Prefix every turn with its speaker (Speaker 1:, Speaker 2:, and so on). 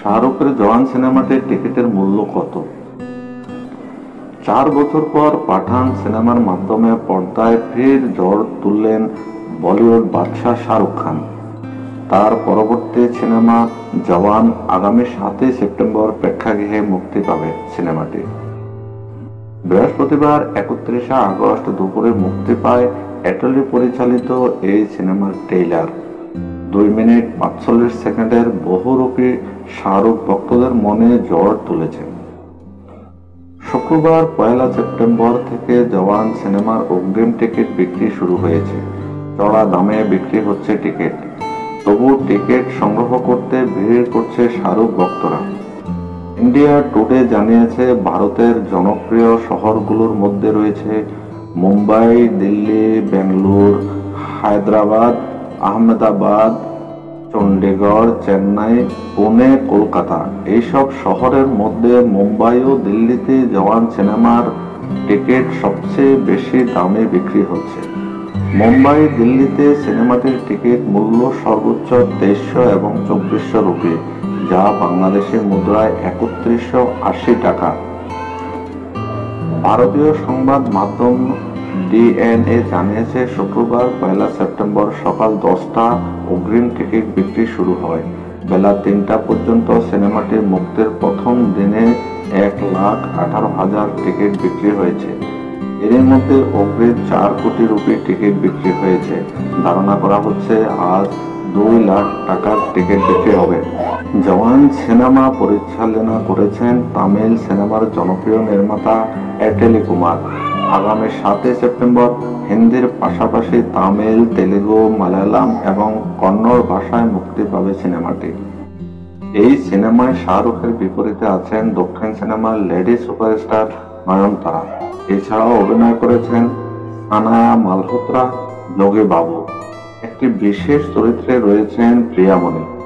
Speaker 1: শাহরুখের জওয়ান সিনেমাটির টিকিটের মূল্য কত? 4 বছর পর পাঠান সিনেমার মাধ্যমে পর্দায় ফের ঝড় তুললেন বলিউড বাদশাহ শাহরুখ খান। তার পরবর্তী সিনেমা জওয়ান আগামী 7 সেপ্টেম্বর প্রেক্ষাগৃহে মুক্তি পাবে। সিনেমাটি বৃহস্পতিবার 31 আগস্ট দুপুরে মুক্তি পায় অ্যাটলি পরিচালিত এই সিনেমার ট্রেইলার। 2 মিনিট 45 সেকেন্ডের বহুরূপী শাহরুখ ভক্তদের মনে ঝড় তুলেছেন। শুক্রবার 1 সেপ্টেম্বর থেকে জওয়ান সিনেমার অগ্রিম টিকিট বিক্রি শুরু হয়েছে। চড়া দামে বিক্রি হচ্ছে টিকিট, তবু টিকিট সংগ্রহ করতে ভিড় করছে শাহরুখ ভক্তরা। ইন্ডিয়া টুডে জানিয়েছে, ভারতের জনপ্রিয় শহরগুলোর মধ্যে রয়েছে মুম্বাই, দিল্লি, বেঙ্গালুরু, হায়দ্রাবাদ, আহমেদাবাদ, চণ্ডীগড়, চেন্নাই, পুনে, কলকাতা। এইসব শহরের মধ্যে মুম্বাই ও দিল্লিতে জওয়ান সিনেমার টিকিট সবচেয়ে বেশি দামে বিক্রি হচ্ছে। মুম্বাই, দিল্লিতে সিনেমাটির টিকিট মূল্য সর্বোচ্চ 2300 এবং 2400 রুপি, যা বাংলাদেশি মুদ্রায় 3180 টাকা। ভারতীয় সংবাদ মাধ্যম ডিএনএ জানিয়েছে, শুক্রবার 1 সেপ্টেম্বর সকাল 10টা অগ্রিম টিকিট বিক্রি শুরু হয়। বেলা 3টা পর্যন্ত সিনেমাটি মুক্তির প্রথম দিনে 1,18,000 টিকিট বিক্রি হয়েছে। এর মধ্যে অগ্রিম 4 কোটি রুপি টিকিট বিক্রি হয়েছে। ধারণা করা হচ্ছে আজ 2 লাখ টাকার টিকিট বিক্রি হবে। জওয়ান সিনেমা পরিচালনা করেছেন তামিল সিনেমার জনপ্রিয় নির্মাতা অ্যাটলি কুমার। আগামী 7 সেপ্টেম্বর হিন্দির পাশাপাশি তামিল, তেলুগু, মালায়ালাম এবং কন্নড় ভাষায় মুক্তি পাবে সিনেমাটি। এই সিনেমায় শাহরুখের বিপরীতে আছেন দক্ষিণ সিনেমার লেডি সুপারস্টার নয়নতারা। এছাড়াও অভিনয় করেছেন সানায়া মালহোত্রা, যোগী বাবু। একটি বিশেষ চরিত্রে রয়েছেন প্রিয়ামণি।